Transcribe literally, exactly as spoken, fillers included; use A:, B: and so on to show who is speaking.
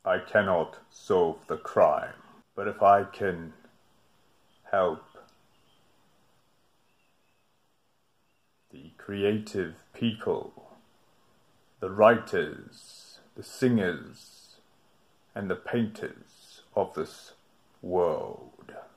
A: I cannot solve the crime, but if I can help the creative people, the writers, the singers, and the painters of this world,